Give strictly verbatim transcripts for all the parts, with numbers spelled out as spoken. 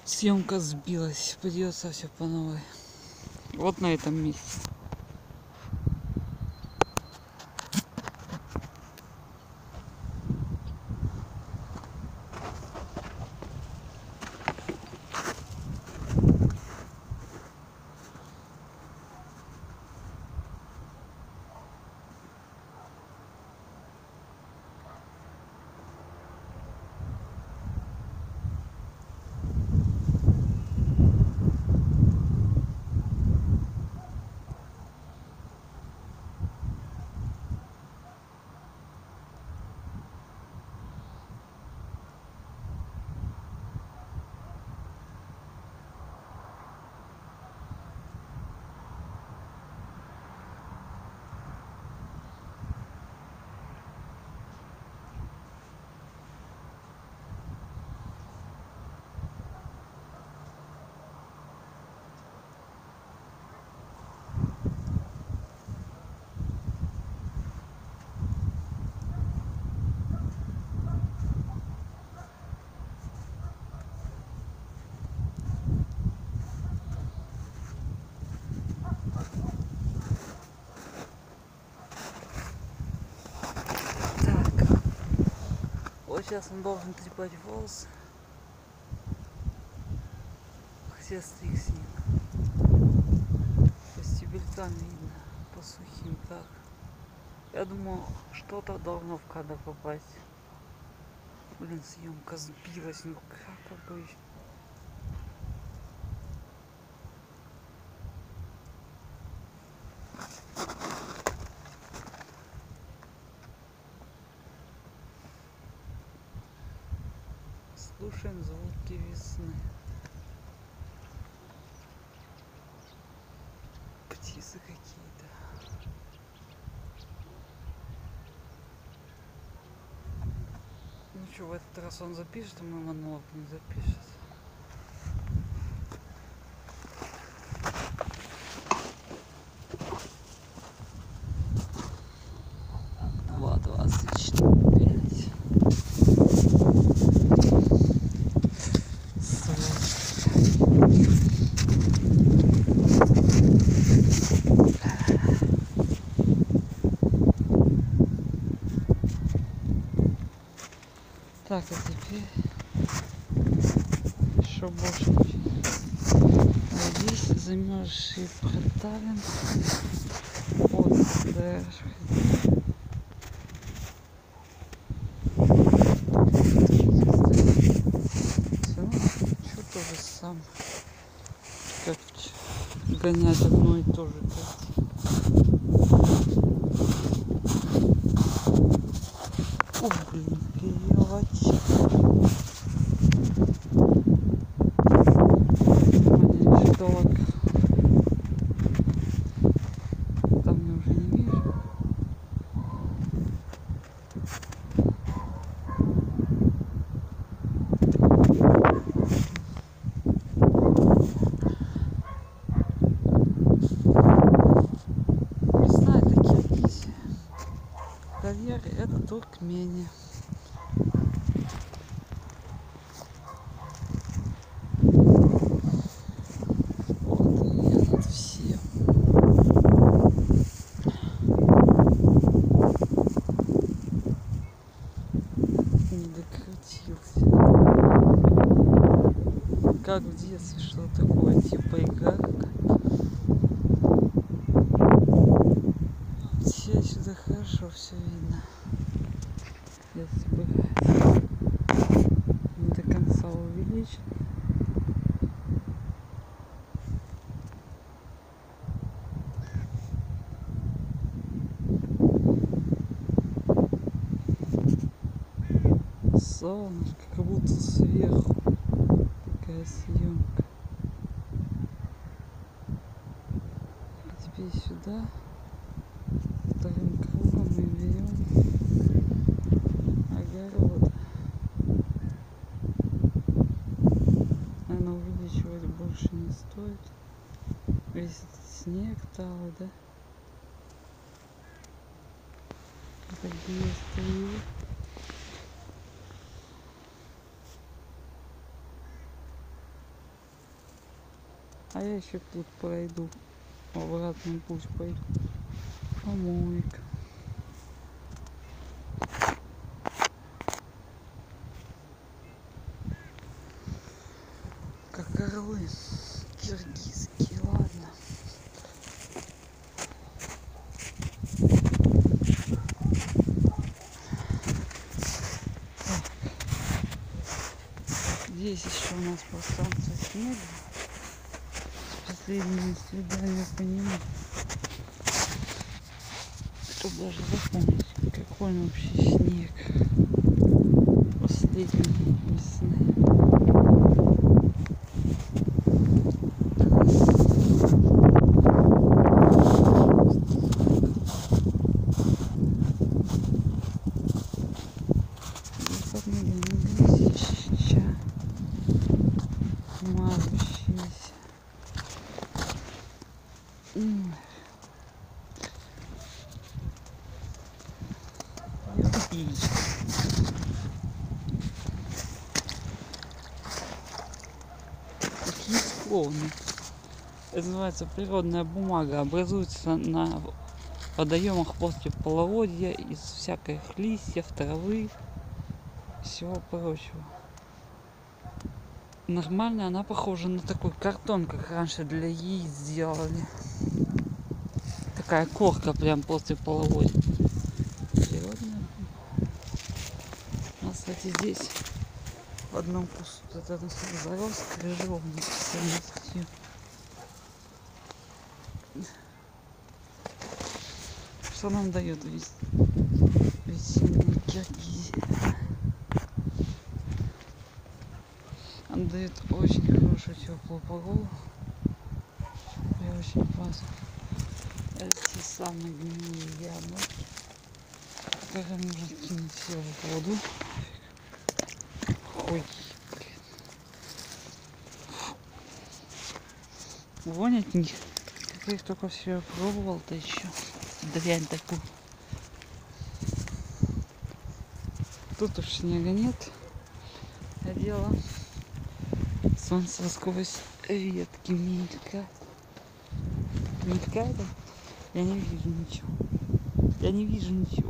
Съемка сбилась, придется все по новой. Вот на этом месте. Вот сейчас он должен трепать волосы. Хотя стриг снег. Стебель там видно по сухим так. Я думаю, что-то должно в кадр попасть. Блин, съемка сбилась. Ну как обычно. Слушаем звуки весны. Птицы какие-то. Ну что, в этот раз он запишет, а мой монолог не запишет. два двадцать четыре пять. Так, а теперь еще больше. Здесь замерзшие проталин. Вот дальше. Все то же самое. Как гонять одно и то же. О, блин, перелочь. Там я уже не вижу. Весна — это Киргизия. Карьеры — это Туркмения. Не докрутился. Как в детстве, что такое, типа игра. Все сюда хорошо все видно. Если бы не до конца увеличить. Солнышко, как будто сверху такая съемка. А теперь сюда вторым кругом мы берем огород. Наверное, увеличивать больше не стоит. Весь этот снег талый, да? Так где я стою. А я еще тут пройду. В обратный путь пойду. Помойка. Как орлы киргизские, ладно. Здесь еще у нас пространство снега. Последние свидания по нему. Чтобы даже запомнить, какой он вообще снег. Последней весны. Такие склоны. Это называется природная бумага. Образуется на водоемах после половодья из всяких листьев, травы, всего прочего. Нормально она похожа на такой картон, как раньше для яиц сделали. Такая корка прям после половодья. Природная. У нас, кстати, здесь в одном кусту это зарос крыжовник полностью. Что нам дает весенняя Киргизия? Он дает очень хорошую теплую погоду. И очень классно. Эти самые гнилые яблоки, которые можно кинуть все в воду. Ой, блин. Вонь от них. Как я их только все пробовал-то еще. Дрянь такую. Тут уж снега нет. А дело солнце сквозь ветки мелькает. Мелькает? Я не вижу ничего. Я не вижу ничего.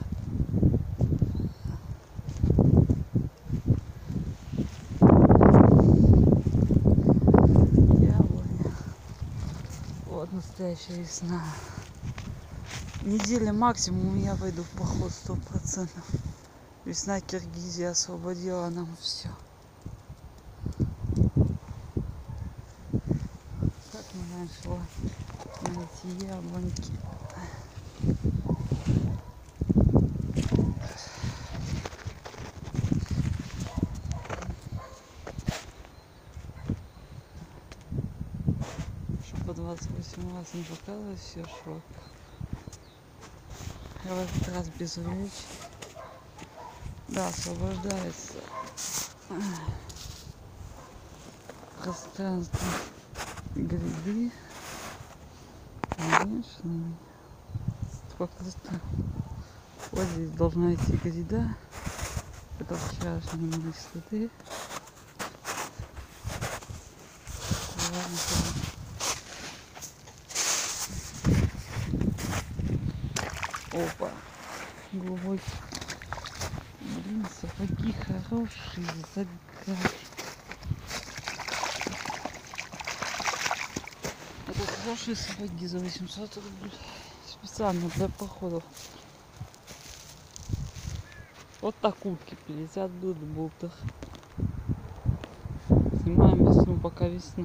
Яблоня. Вот настоящая весна. Неделя максимум, я пойду в поход сто процентов. Весна Киргизии освободила нам все. Как мы раньше найти яблоньки. Чтобы по двадцать восемь раз не показывать все шок. Я в этот раз без увеличения. Да, освобождается пространство гряды. Конечно. Сколько-то. Вот здесь должна идти гряда. Это вчерашние мои следы. Опа. Глубокий. Блин, сапоги хорошие, загадки. Это хорошие сапоги за восемьсот рублей. Специально для походов. Вот так утки пятьдесят будут в бултах. Снимаем весну, пока весна.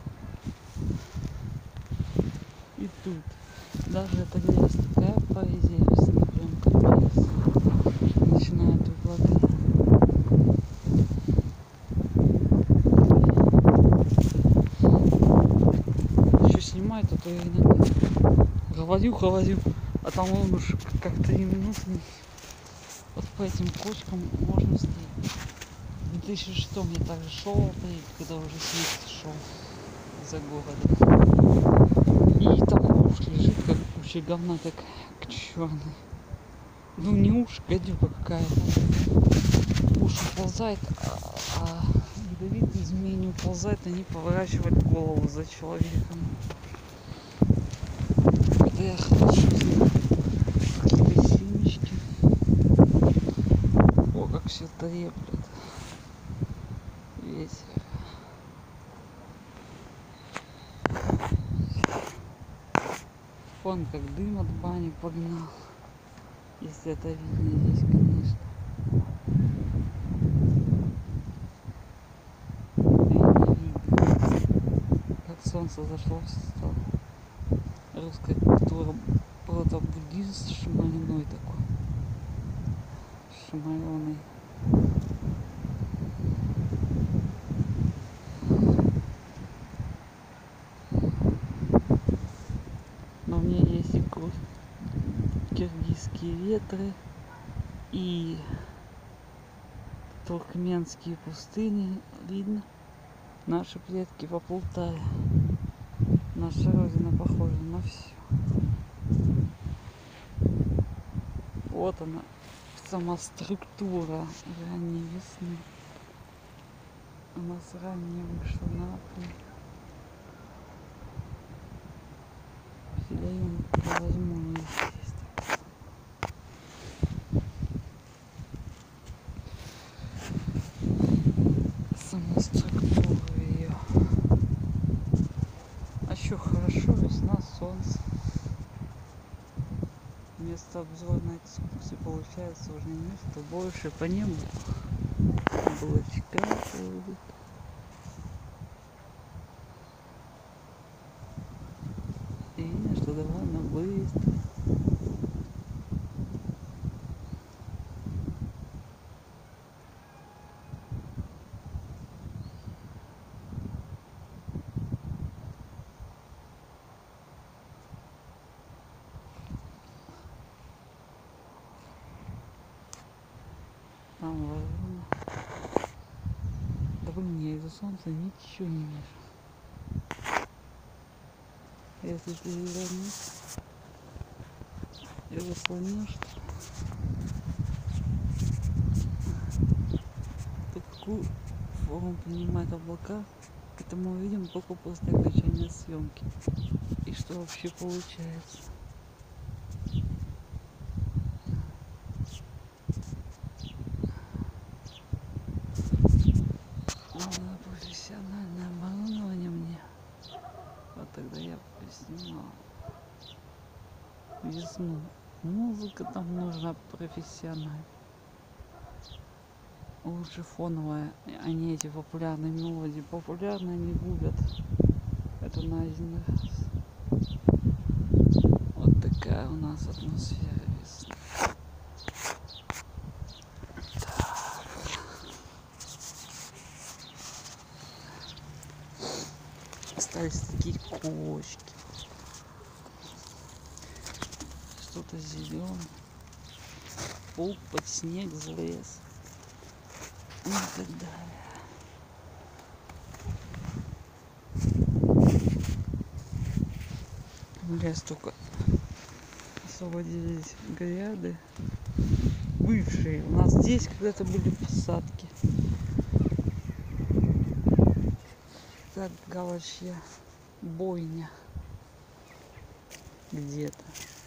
И тут. Даже эта грязь такая поэзия весны, прям капец. Начинает выпадать. Еще снимает, а то я иногда говорю, говорю, а там он уж как три минуты. Вот по этим кочкам можно стоять. В две тысячи шестом я также шел, когда уже снег шел за городом. И там уж лежит как куча говна, так черный. Ну не уж, гадюка какая-то. Уж ползает, а, а ядовитый змей не уползать, а не поворачивать голову за человеком. Да я хорошо знаю. Какие-то семечки. О, как все треплет. Ветер. Вон как дым от бани погнал. Если это видно здесь, конечно. Солнце зашло, стало. Русская культура, прото-буддист шамаляной такой, шамаленый. Но у меня есть и киргизские ветры, и туркменские пустыни. Видно, наши предки по Полтаве. Наша родина похожа на все. Вот она, сама структура ранней весны. У нас ранее вышла на апрель. Филион возьму, если есть. Сама структура ее. А еще хорошо, весна, солнце. Вместо обзорной экскурсии получается уже место больше по небу. Облачка плывут. И видно, что довольно быстро. Там ворона. Да блин, я из-за солнца ничего не вижу. Если перевернуть и заслонишь, такую форму принимают облака, это мы увидим только после окончания съемки. И что вообще получается. Надо профессиональное оборудование мне. Вот тогда я поснимала весну. Музыка там нужна профессиональная. Лучше фоновая, а не эти популярные мелодии. Популярные не губят. Это на один раз. Вот такая у нас атмосфера весны. Остались такие кочки. Что-то зеленое. Паук под снег залез. И так далее. Лес только освободились гряды. Бывшие. У нас здесь когда-то были посадки. Так, галочья бойня где-то.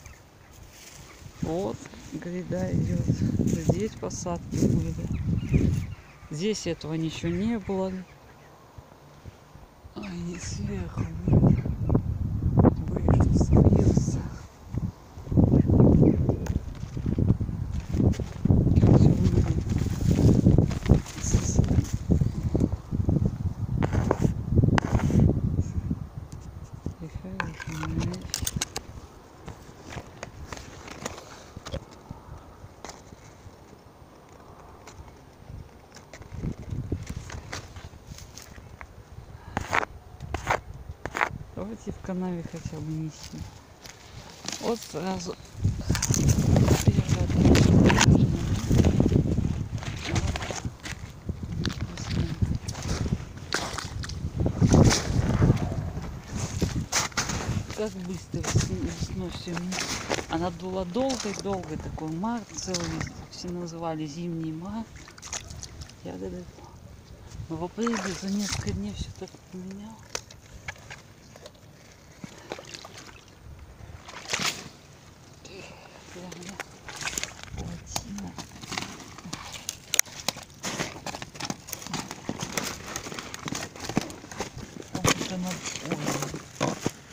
Вот гряда идет. Здесь посадки были. Здесь этого ничего не было. А и сверху были. Были, что сольется. Как все выглядит. Давайте в канаве хотя бы нести. Вот сразу как быстро весной все. Она была долгой-долгой, такой март целый, все называли зимний март. Ягоды Но в апреле за несколько дней все так поменялось. Прям плотина. Как-то над... Ой.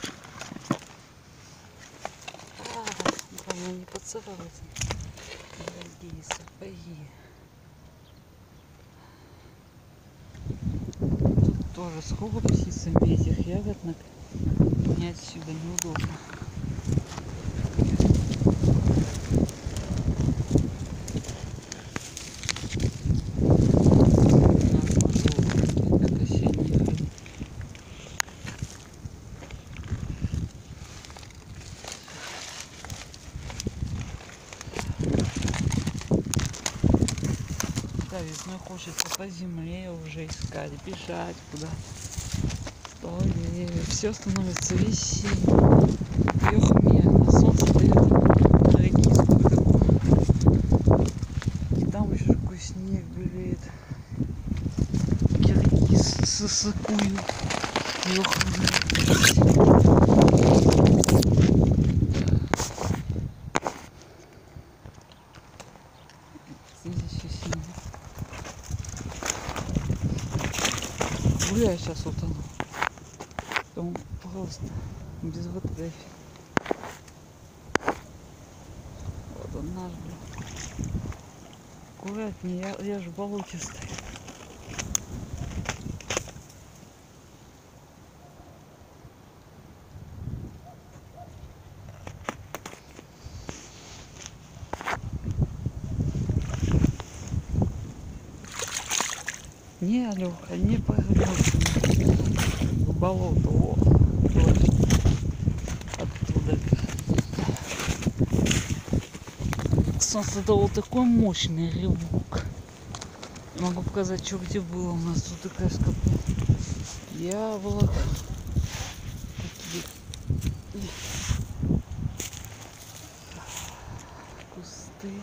А, главное не поцарапать. Дорогие сапоги. Тут тоже сколько птицами этих ягодных. Мне отсюда неудобно. Да, весной хочется по земле уже искать, бежать куда-то. Все становится весенним. Вверх на солнце дает редиску такую. И там еще такой снег белеет. Редис сосыкую. Здесь еще синий. Гуляю сейчас вот он. Там просто без воды. Вот он наш, блин. Аккуратнее, я, я же болотистый. Не, Алёха, не погребся в болото. О, оттуда. Солнце дало такой мощный рывок. Могу показать, что где было у нас. Тут такая скопа яблок. Такие кусты.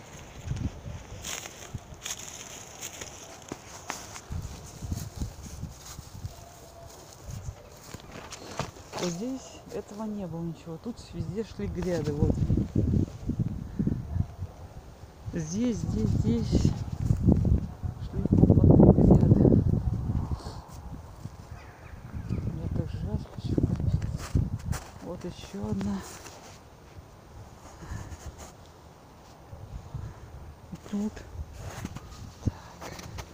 Вот здесь этого не было ничего. Тут везде шли гряды. Вот. Здесь, здесь, здесь шли попадные гряды. Мне так жарко, что капец. Вот еще одна. И тут. Так.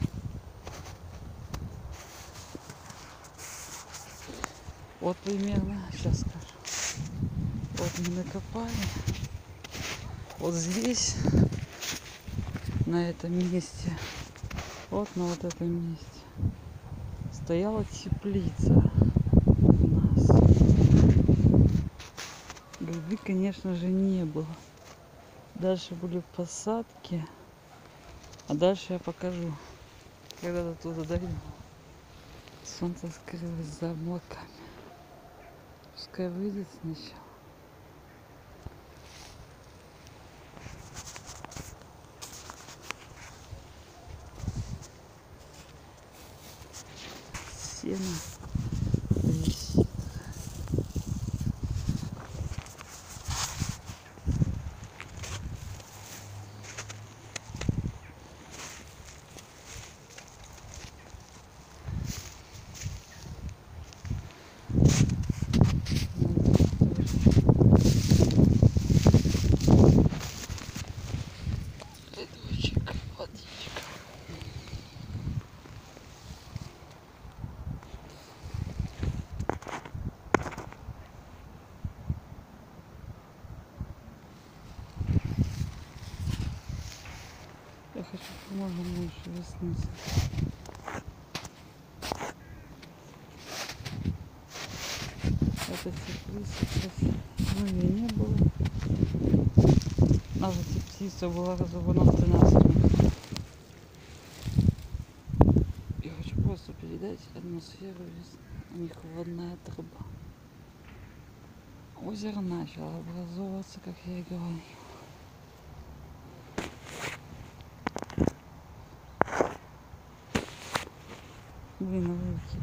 Вот примерно, сейчас скажу. Вот мы накопали. Вот здесь, на этом месте, вот на вот этом месте, стояла теплица у нас. Любви, конечно же, не было. Дальше были посадки, а дальше я покажу, когда до туда дойду. Солнце скрылось за облаками. Пускай выйдет сначала. Сено висит. Рядочек, водичка. Я хочу как можно больше весны. Это теплица, ну ее не было. Наша теплица была разобрана в тринадцать минут. Я хочу просто передать атмосферу весны. У них водная труба. Озеро начало образовываться, как я и говорил. Блин, руки.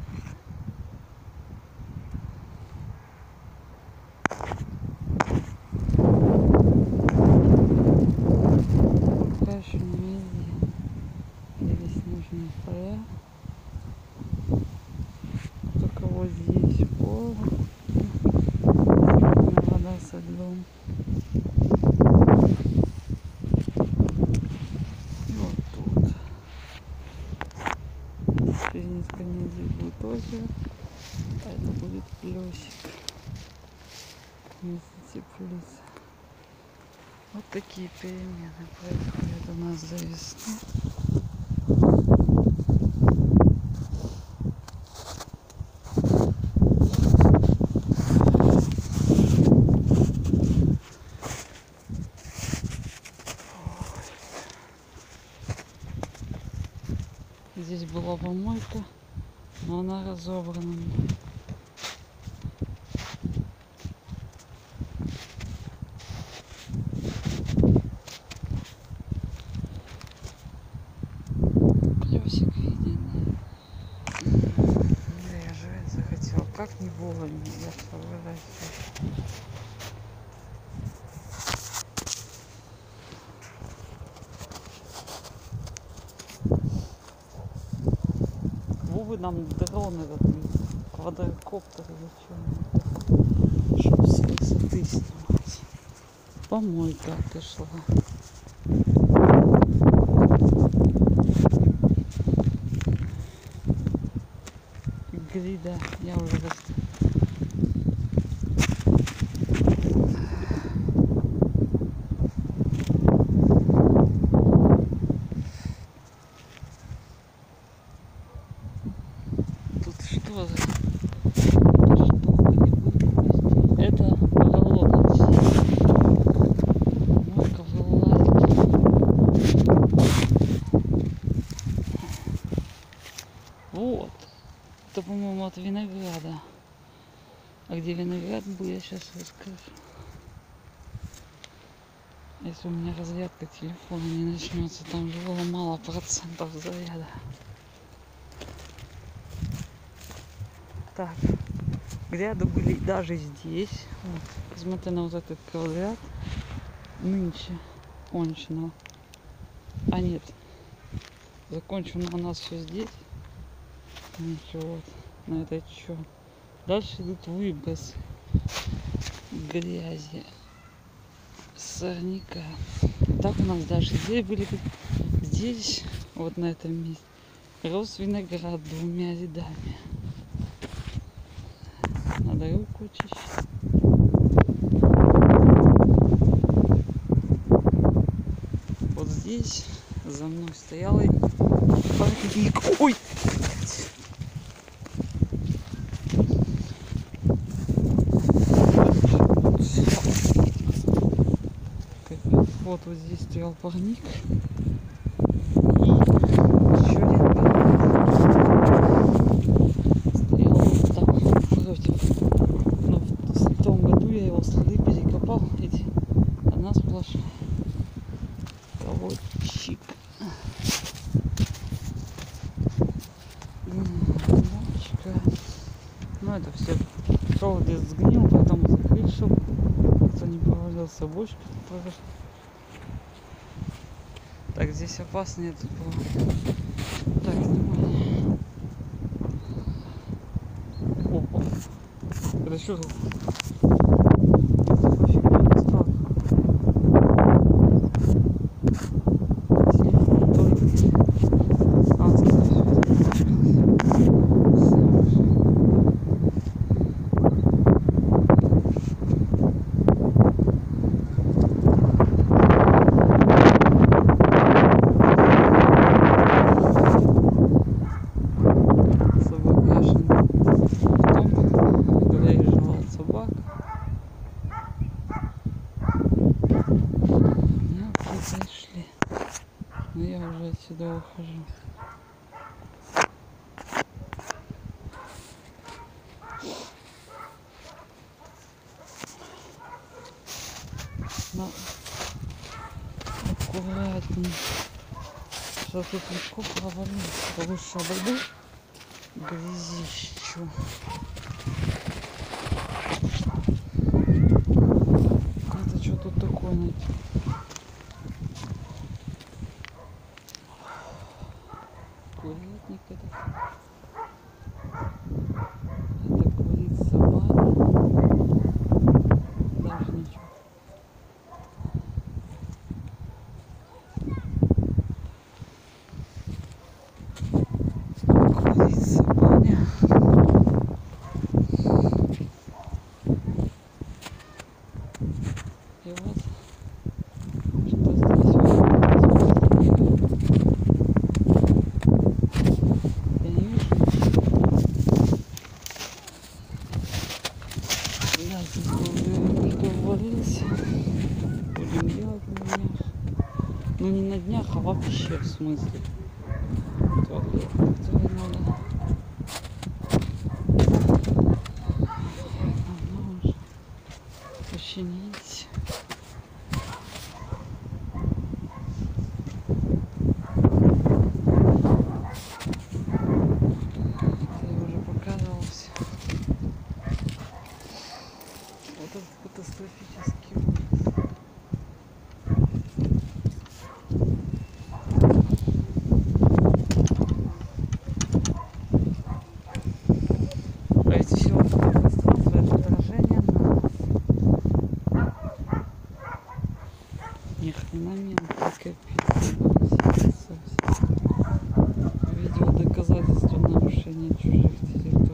Пока еще не везде. Здесь нужны поля. Только вот здесь пол. Вода со льдом. Вот тут. Через несколько недель будет озеро. А это будет плесик. Вместо теплицы. Вот такие перемены происходят у нас за весну. Здесь была помойка, но она разобрана. Плюсик виден. Да, я жрать захотела. Как не вовремя, я собралась. Вовы нам дрон этот квадрокоптер зачем? Чтобы с высоты снимать. Помойка пришла. Грида, я уже расту. Тут что за? Это голодный. Мойка вылазит. Вот. Это, по-моему, от винограда. А где виноград был, я сейчас расскажу. Если у меня разрядка телефона не начнется, там же было мало процентов заряда. Так, гряды были даже здесь. Вот. Посмотри на вот этот квадрат. Нынче кончено. А нет, закончено у нас все здесь. Ничего, вот на это что. Дальше идут выбросы грязи, сорняка. Так у нас дальше здесь были, здесь, вот на этом месте, рос виноград двумя рядами. Надо руку очищать. Вот здесь за мной стоял парник. Ой! Вот, вот здесь стоял парник. И еще один парник стоял вот так против. Но в том году я его слои перекопал. Эти одна сплошная. Колодчик. Ну это все провод сгнил, поэтому закрыть, чтобы кто не провалился, бочка. Так, здесь опасно, я тут было. Так, снимай. Опа. Это что? Телефон только. А, зашли. Но я уже отсюда ухожу. Но аккуратно. Сейчас тут легко провалиться. Лучше обойду. Грязищу. Это что тут такое найти? Курятник этот. Это курица баня. Даже ничего. Курица баня. И вот что здесь я не вижу ничего. Я здесь уверен, что ввалился. Будем делать на днях. Ну не на днях, а вообще в смысле. Туалет, который надо. Давно уже починить. Вот этот катастрофический ужас. А эти все пространство, это отражение на ни хрена мелко, капец. Видео доказательства нарушения чужих территорий.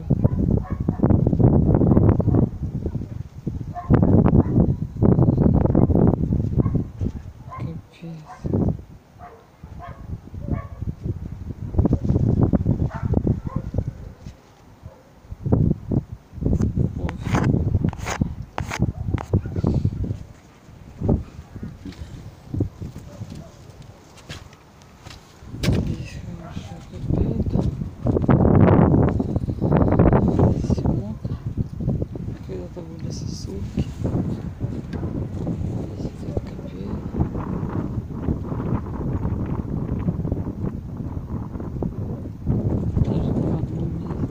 Когда-то были сосульки. десять копеек. Даже в одном месте.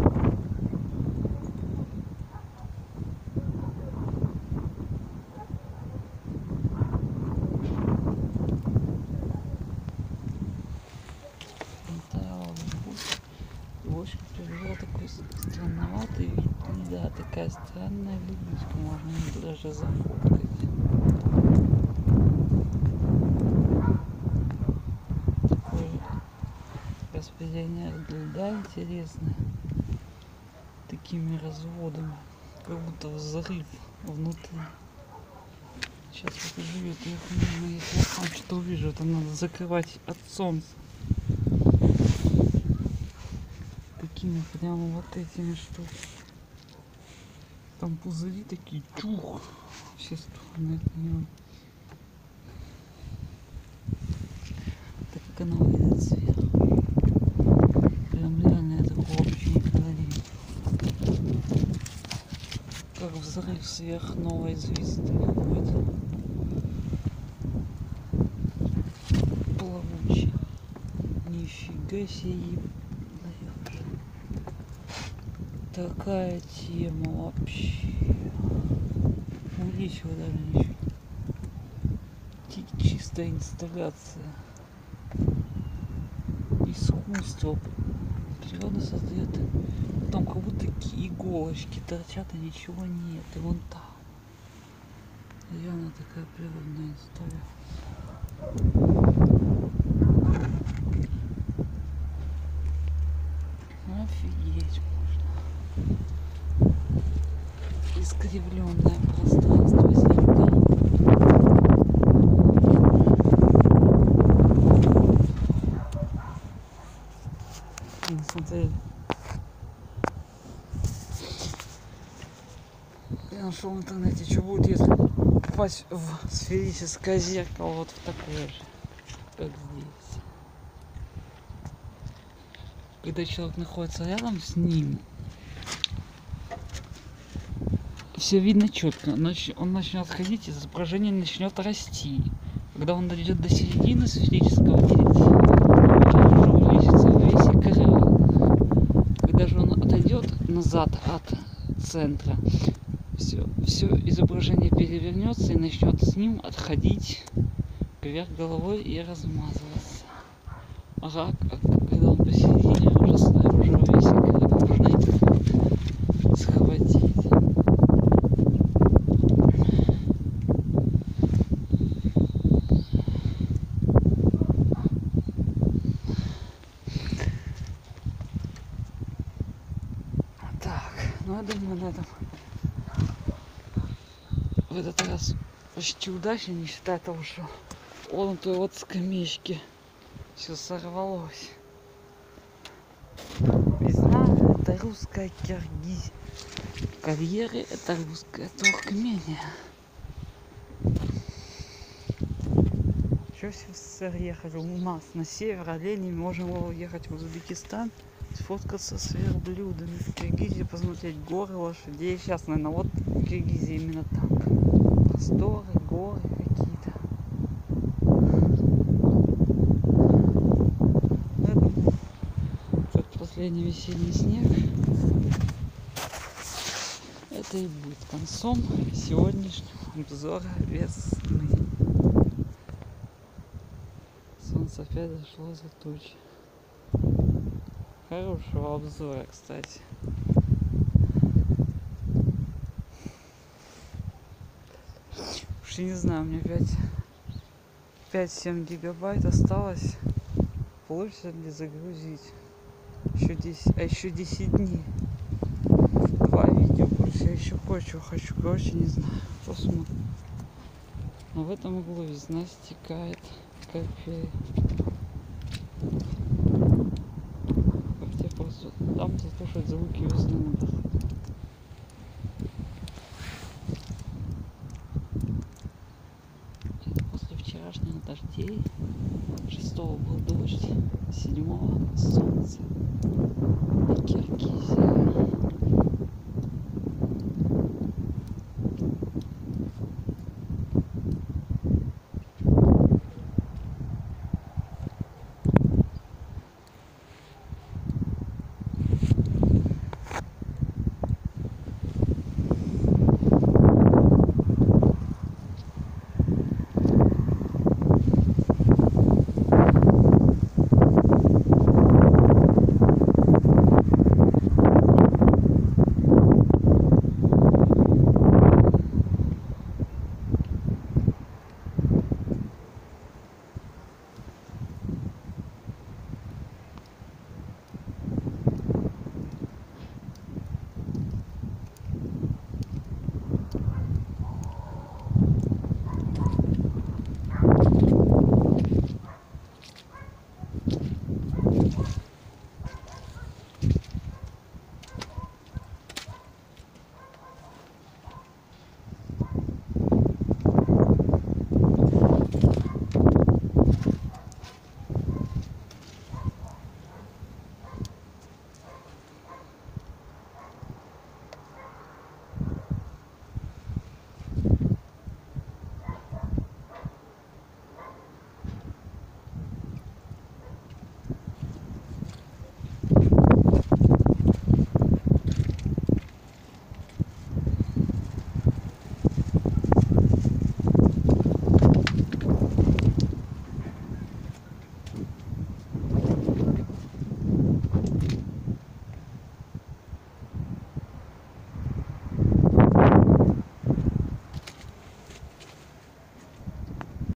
Да, больше привела такой странноватый вид. Да, такая странная лягушка, можно ее даже зафоткать. Такое распределение льда интересное. Такими разводами. Как будто взрыв внутри. Сейчас покажу это. Если я там что увижу, это надо закрывать от солнца. Такими прямо вот этими штуками. Там пузыри такие, чух, все стороны от нее. Так как она выглядит сверху. Прям реально я такого вообще никогда не видел. Как взрыв сверхновой звезды какой-то. Плавучий. Нифига себе. Такая тема вообще. Здесь вот даже ничего. Чистая инсталляция. Искусство. Природа создает. Там как будто такие иголочки торчат, а ничего нет. И вон там. Реально такая природная инсталляция. Офигеть можно. Искривленное пространство зеркал. Смотри. Я нашел в интернете, что будет, если попасть в сферическое зеркало, вот в такое же, как здесь. Когда человек находится рядом с ним, все видно четко. Он начнет ходить, изображение начнет расти. Когда он дойдет до середины сферического зеркала, уже увеличится весь экран. назад от центра, все, все изображение перевернется и начнет с ним отходить вверх головой и размазываться. Ага, когда он посередине, уже снаружи ровесненько нужно схватить. Так, ну я думаю, на этом в этот раз почти удачно, не считая того, что он той вот скамеечки все сорвалось. Весна — это русская Киргизия. Карьеры — это русское Туркмения. Что в СССР ехали? У нас на север оленями можем уехать в Узбекистан, сфоткаться с верблюдами. В Киргизии посмотреть горы, лошадей. Сейчас, наверное, вот в Киргизии именно так. Просторы, горы какие-то. Этот последний весенний снег, это и будет концом сегодняшнего обзора весны. Солнце опять зашло за тучи. Хорошего обзора, кстати. Уж я не знаю, у меня пять-семь гигабайт осталось. Получится ли загрузить? Еще десять, а еще десять дней. Два видео больше. Я еще кое-что хочу. Короче, не знаю. Посмотрим. Но в этом углу весна стекает капель. Хотя просто там заслушать звуки весны надо. После вчерашних дождей шестого был дождь, седьмого солнце.